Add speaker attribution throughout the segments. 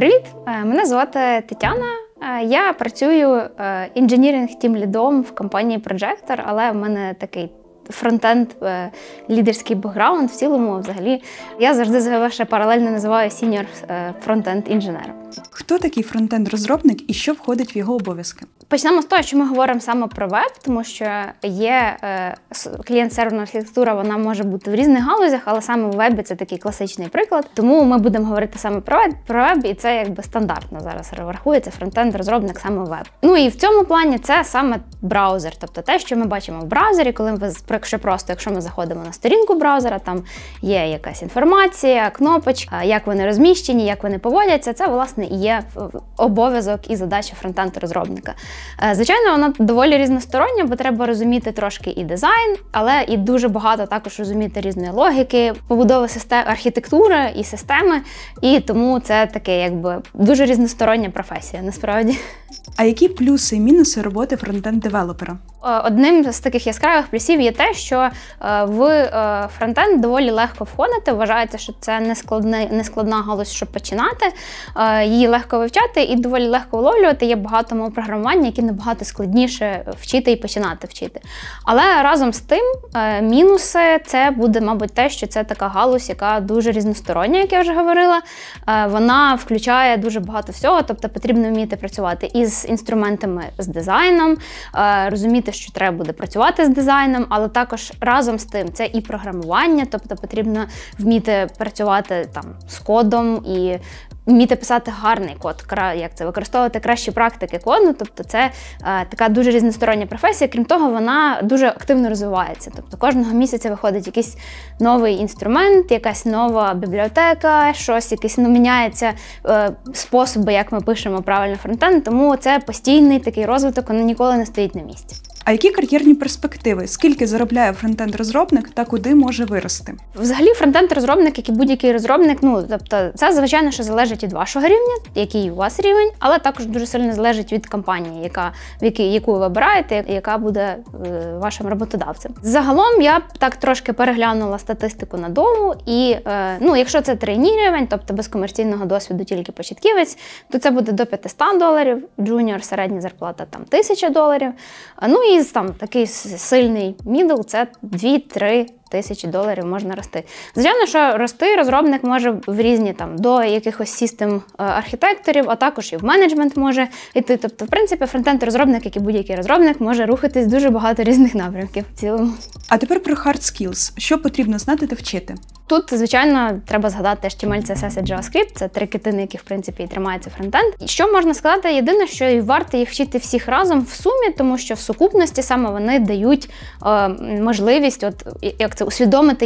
Speaker 1: Привіт! Мене звати Тетяна. Я працюю інженіринг-тім-лідом в компанії Projector, але в мене такий фронтенд, лідерський бекграунд. В цілому, взагалі, я завжди себе ще паралельно називаю сіньор фронтенд-інженером.
Speaker 2: Хто такий фронтенд-розробник і що входить в його обов'язки?
Speaker 1: Почнемо з того, що ми говоримо саме про веб, тому що є клієнт-серверна архітектура, вона може бути в різних галузях, але саме в вебі це такий класичний приклад. Тому ми будемо говорити саме про веб, і це якби стандартно зараз рахується фронтенд-розробник саме веб. Ну і в цьому плані це саме браузер, тобто те, що ми бачимо в браузері, коли якщо ми заходимо на сторінку браузера, там є якась інформація, кнопочка, як вони розміщені, як вони поводяться, це, власне, і є обов'язок і задача фронтенд-розробника. Звичайно, вона доволі різностороння, бо треба розуміти трошки і дизайн, але і дуже багато також розуміти різної логіки, побудови архітектури і системи, і тому це таке якби дуже різностороння професія, насправді.
Speaker 2: А які плюси і мінуси роботи фронтенд-девелопера?
Speaker 1: Одним з таких яскравих плюсів є те, що в фронтенд доволі легко входити. Вважається, що це не складна галузь, щоб починати. Її легко вивчати і доволі легко вловлювати. Є багато мов програмування, які набагато складніше вчити і починати вчити. Але разом з тим, мінуси – це буде, мабуть, те, що це така галузь, яка дуже різностороння, як я вже говорила. Вона включає дуже багато всього, тобто потрібно вміти працювати із інструментами, з дизайном, розуміти, що треба буде працювати з дизайном, але також разом з тим це і програмування, тобто потрібно вміти працювати там з кодом і вміти писати гарний код, використовувати кращі практики коду, тобто це така дуже різностороння професія, крім того, вона дуже активно розвивається, тобто кожного місяця виходить якийсь новий інструмент, якась нова бібліотека, якісь міняються способи, як ми пишемо правильно фронтенд, тому це постійний такий розвиток, він ніколи не стоїть на місці.
Speaker 2: А які кар'єрні перспективи? Скільки заробляє фронтенд-розробник та куди може вирости?
Speaker 1: Взагалі фронтенд-розробник, як і будь-який розробник, тобто це, звичайно, що залежить від вашого рівня, який у вас рівень, але також дуже сильно залежить від компанії, яку ви вибираєте, яка буде вашим роботодавцем. Загалом я так трошки переглянула статистику на Дову, і якщо це трейні рівень, тобто без комерційного досвіду тільки початківець, то це буде до $500, джуніор середня зарплата там $1000, і там такий сильний мідл – це 2-3 тисячі доларів можна рости. Звичайно, що рости розробник може в різні до якихось систем архітекторів, а також і в менеджмент може йти. Тобто, в принципі, фронтенд-розробник, як і будь-який розробник, може рухатись дуже багато різних напрямків в цілому.
Speaker 2: А тепер про hard skills. Що потрібно знати та вчити?
Speaker 1: Тут, звичайно, треба згадати HTML, CSS і JavaScript. Це три кити, на яких, в принципі, і тримається фронтенд. І що можна сказати? Єдине, що і варто їх вчити всіх разом в сумі, тому що в сукупності саме вони дають можливість усвідомити,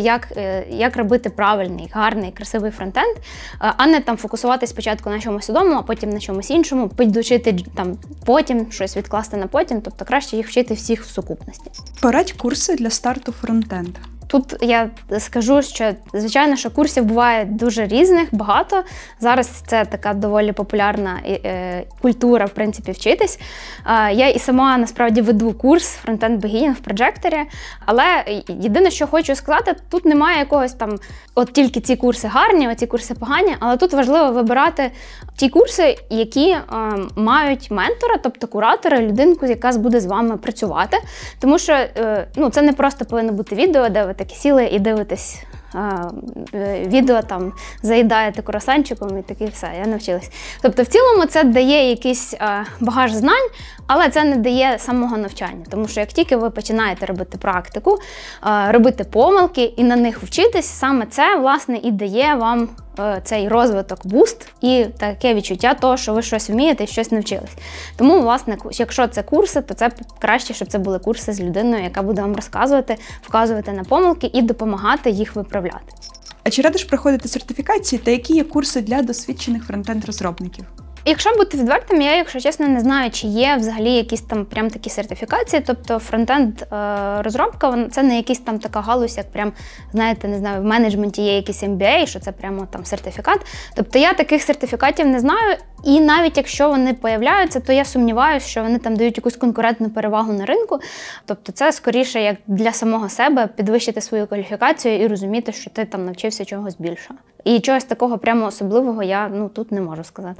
Speaker 1: як робити правильний, гарний, красивий фронтенд, а не фокусуватись спочатку на чомусь одному, а потім на чомусь іншому, підучити потім, щось відкласти на потім, тобто краще їх вчити всіх в сукупності.
Speaker 2: Порадь курси для старту фронтенд.
Speaker 1: Тут я скажу, що, звичайно, що курсів буває дуже різних, багато. Зараз це така доволі популярна культура, в принципі, вчитись. Я і сама, насправді, веду курс Frontend Beginning в Projector, але єдине, що хочу сказати, тут немає якогось от тільки ці курси гарні, оці курси погані, але тут важливо вибирати ті курси, які мають ментора, тобто куратора, людинку, яка буде з вами працювати. Тому що це не просто повинно бути відео, де ви такі сіли і дивитесь відео, заїдаєте круасанчиком і таке все, я навчилась. Тобто в цілому це дає якийсь багаж знань, але це не дає самого навчання. Тому що як тільки ви починаєте робити практику, робити помилки і на них вчитись, саме це, власне, і дає вам цей розвиток, буст і таке відчуття того, що ви щось вмієте і щось навчились. Тому, власне, якщо це курси, то це краще, щоб це були курси з людиною, яка буде вам розказувати, вказувати на помилки і допомагати їх виправляти.
Speaker 2: А чи радиш проходити сертифікації та які є курси для досвідчених фронтенд-розробників?
Speaker 1: Якщо бути відвертим, я, якщо чесно, не знаю, чи є взагалі якісь прям такі сертифікації. Тобто фронтенд-розробка, це не якась така галузь, як прям, знаєте, не знаю, в менеджменті є якийсь MBA, що це прямо сертифікат. Тобто я таких сертифікатів не знаю. І навіть якщо вони появляються, то я сумніваюся, що вони там дають якусь конкурентну перевагу на ринку. Тобто це скоріше як для самого себе підвищити свою кваліфікацію і розуміти, що ти там навчився чогось більшого. І чогось такого прямо особливого я тут не можу сказати.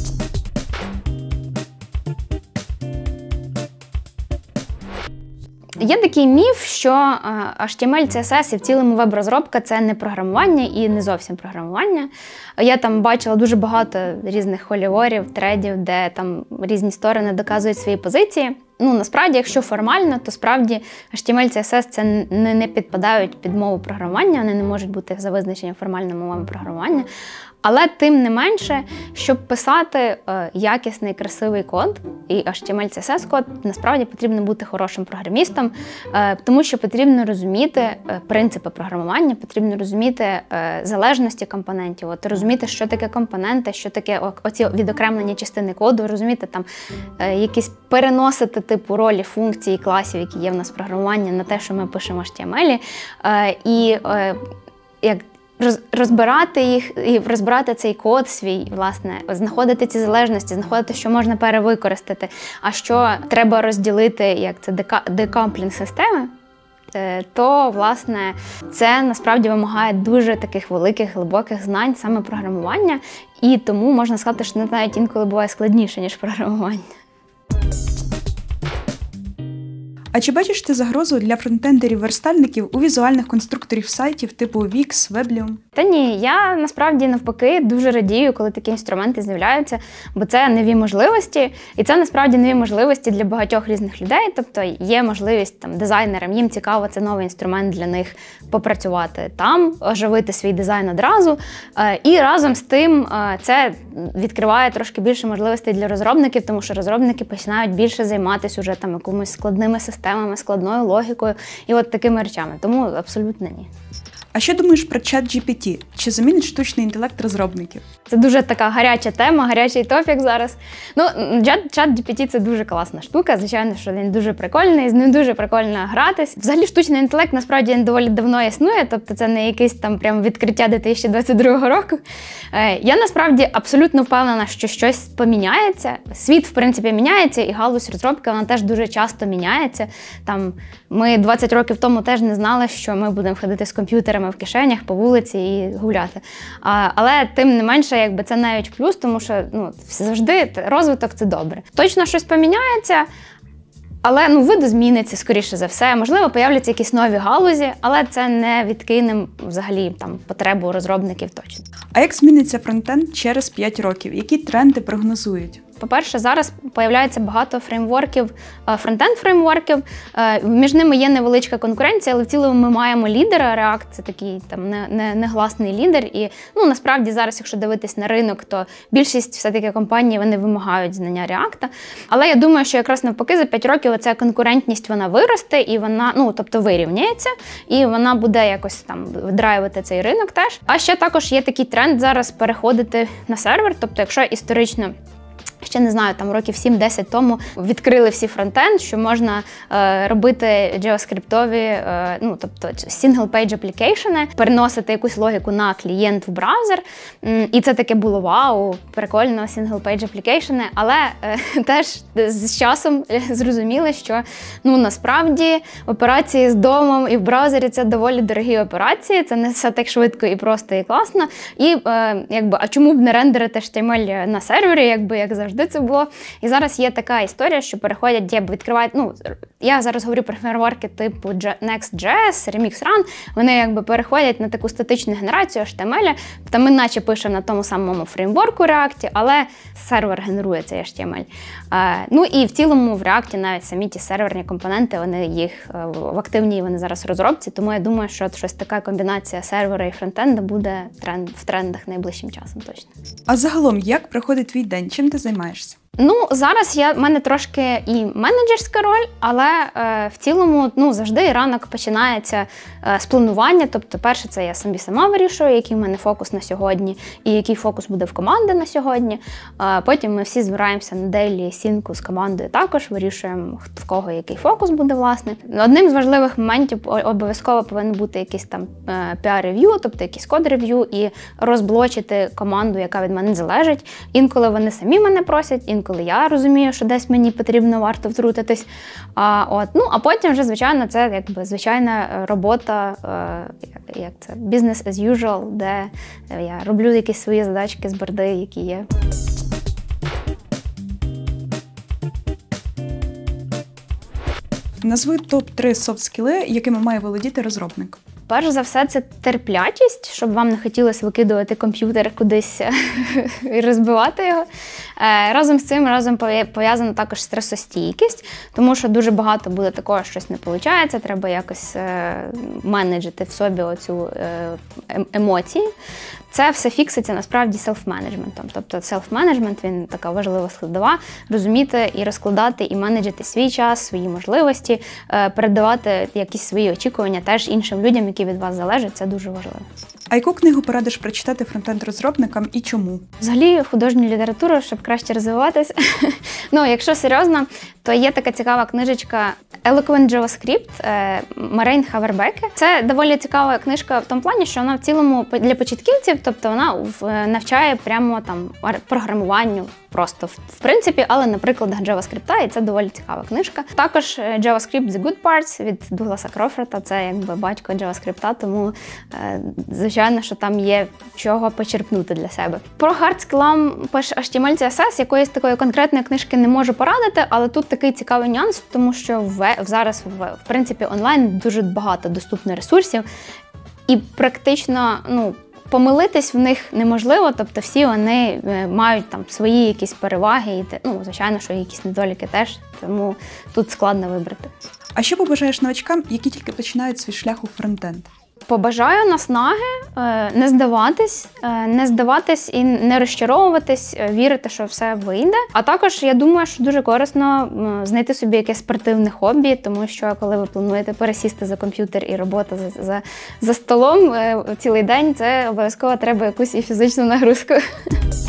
Speaker 1: Є такий міф, що HTML, CSS і в цілому веб-розробка – це не програмування і не зовсім програмування. Я там бачила дуже багато різних холіворів, тредів, де там різні сторони доказують свої позиції. Насправді, якщо формально, то справді HTML, CSS – це не підпадають під мову програмування, вони не можуть бути за визначенням формальними мовами програмування. Але тим не менше, щоб писати якісний, красивий код і HTML, CSS-код, насправді потрібно бути хорошим програмістом, тому що потрібно розуміти принципи програмування, потрібно розуміти залежності компонентів, розуміти, що таке компоненти, що таке оці відокремлені частини коду, розуміти там якісь переносити типу ролі функцій, класів, які є в нас в програмуванні, на те, що ми пишемо в HTML, і як розбирати їх і розбирати цей код свій, власне, знаходити ці залежності, знаходити, що можна перевикористати, а що треба розділити, як це декамплінг системи, то, власне, це насправді вимагає дуже таких великих, глибоких знань саме програмування, і тому можна сказати, що це навіть інколи буває складніше, ніж програмування.
Speaker 2: А чи бачиш ти загрозу для фронтендерів-верстальників у візуальних конструкторів сайтів типу Wix, Weblium?
Speaker 1: Та ні, я насправді навпаки дуже радію, коли такі інструменти з'являються, бо це нові можливості, і це насправді нові можливості для багатьох різних людей, тобто є можливість там дизайнерам, їм цікаво, це новий інструмент для них попрацювати там, оживити свій дизайн одразу, і разом з тим це відкриває трошки більше можливостей для розробників, тому що розробники починають більше займатися уже там якимись складними системами, складною логікою і от такими речами, тому абсолютно ні.
Speaker 2: А що думаєш про ChatGPT? Чи замінить штучний інтелект розробників?
Speaker 1: Це дуже така гаряча тема, гарячий топік зараз. ChatGPT – це дуже класна штука, звичайно, що він дуже прикольний, з ним дуже прикольно гратись. Взагалі штучний інтелект насправді доволі давно існує, тобто це не якесь там прям відкриття 2022 року. Я насправді абсолютно впевнена, що щось поміняється. Світ, в принципі, міняється, і галузь розробки, вона теж дуже часто міняється. Там ми 20 років тому теж не знали, що ми будемо ходити з комп'ютерами в кишенях по вулиці і гуляти. Але тим не менше, якби це навіть плюс, тому що завжди розвиток – це добре. Точно щось поміняється, але видозміниться, скоріше за все. Можливо, появляться якісь нові галузі, але це не відкине взагалі там потребу розробників точно.
Speaker 2: А як зміниться фронтенд через 5 років? Які тренди прогнозують?
Speaker 1: По-перше, зараз появляється багато фреймворків, фронтенд-фреймворків, між ними є невеличка конкуренція, але в цілому ми маємо лідера, React – це такий там негласний лідер, і насправді зараз, якщо дивитись на ринок, то більшість все-таки компаній, вони вимагають знання React. Але я думаю, що якраз навпаки за 5 років оця конкурентність, вона виросте, і вона, тобто вирівняється, і вона буде якось там драйвити цей ринок теж. А ще також є такий тренд зараз переходити на сервер, тобто якщо історично ще не знаю, там років 7-10 тому відкрили всі фронтенд, що можна робити JavaScript-ові, тобто single-page application, переносити якусь логіку на клієнт в браузер. І це таке було вау, прикольно, single-page application, але теж з часом зрозуміли, що насправді операції з домом і в браузері – це доволі дорогі операції, це не все так швидко і просто і класно. І а чому б не рендерити HTML на сервері, як завжди це було. І зараз є така історія, що переходять, відкривають, я зараз говорю про фреймворки типу Next.js, Remix.Run, вони переходять на таку статичну генерацію HTML, тобто ми наче пишемо на тому самому фреймворку React, але сервер генерує цей HTML. І в цілому в React навіть самі ті серверні компоненти, вони їх в активній вони зараз в розробці, тому я думаю, що щось така комбінація сервера і фронтенда буде в трендах найближчим часом точно.
Speaker 2: А загалом, як проходить твій день? Чим ти займаєшся?
Speaker 1: Зараз в мене трошки і менеджерська роль, але в цілому завжди ранок починається з планування. Тобто, перше, це я сама вирішую, який в мене фокус на сьогодні і який фокус буде в команди на сьогодні. Потім ми всі збираємося на дейлі сінку з командою також, вирішуємо, в кого який фокус буде, власне. Одним з важливих моментів обов'язково повинен бути якийсь там піар-рев'ю, тобто якийсь код-рев'ю, і розблочити команду, яка від мене залежить. Інколи вони самі мене просять, інколи я розумію, що десь мені потрібно, варто втрутитись. А потім вже, звичайно, це звичайна робота, як це, business as usual, де я роблю якісь свої задачки з борди, які є.
Speaker 2: Назви топ-3 софт-скіли, якими має володіти розробник.
Speaker 1: Перш за все, це терплячість, щоб вам не хотілося викидувати комп'ютер кудись і розбивати його. Разом з цим пов'язана також стресостійкість, тому що дуже багато буде такого, щось не виходить, треба якось менеджити в собі оцю емоції. Це все фікситься насправді селф-менеджментом. Тобто селф-менеджмент, він така важлива складова, розуміти і розкладати, і менеджити свій час, свої можливості, передавати якісь свої очікування теж іншим людям, які від вас залежать, це дуже важливо.
Speaker 2: А яку книгу порадиш прочитати фронтенд-розробникам і чому?
Speaker 1: Взагалі художню літературу, щоб краще розвиватись. Якщо серйозно, то є така цікава книжечка Eloquent JavaScript Марейн Хавербеке. Це доволі цікава книжка в тому плані, що вона в цілому для початківців, тобто вона навчає прямо там програмуванню просто в принципі, але на прикладах JavaScript, і це доволі цікава книжка. Також JavaScript The Good Parts від Дугласа Крофорта, це батько JavaScript, тому звичайно, що там є чого почерпнути для себе. Про хардскілам по HTML, CSS якоїсь такої конкретної книжки не можу порадити, але тут такий цікавий нюанс, тому що зараз, в принципі, онлайн дуже багато доступно ресурсів, і практично, помилитись в них неможливо, тобто всі вони мають там свої якісь переваги, і звичайно, що якісь недоліки теж, тому тут складно вибрати.
Speaker 2: А що побажаєш новачкам, які тільки починають свій шлях у фронтенд?
Speaker 1: Побажаю наснаги, не здаватись і не розчаровуватись, вірити, що все вийде. А також, я думаю, що дуже корисно знайти собі якесь спортивне хобі, тому що коли ви плануєте пересісти за комп'ютер і робота за столом цілий день, це обов'язково треба якусь і фізичну нагрузку.